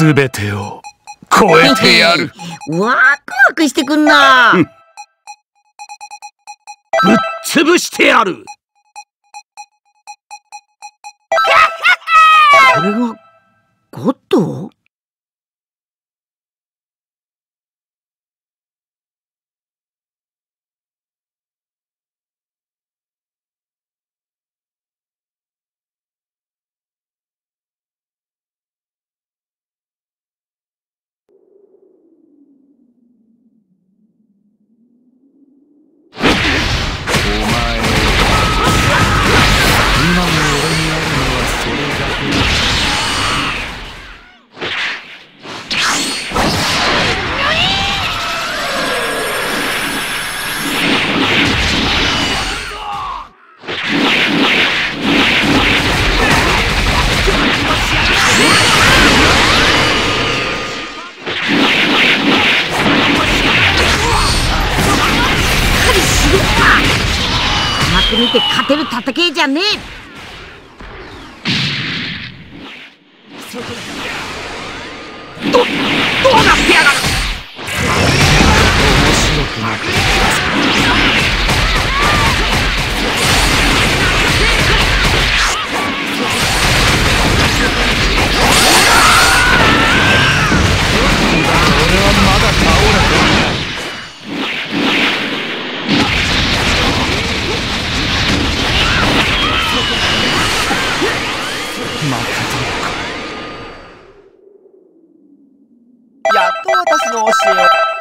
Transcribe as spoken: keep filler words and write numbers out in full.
すべてを超えてやる。 ワクワクしてくんな。 ぶっ潰してやる。 これがゴッド？見て勝てる戦いじゃねえ。ど、どうなってやがる。面白くなってき俺はまだ倒れてない。 やっと私の教えを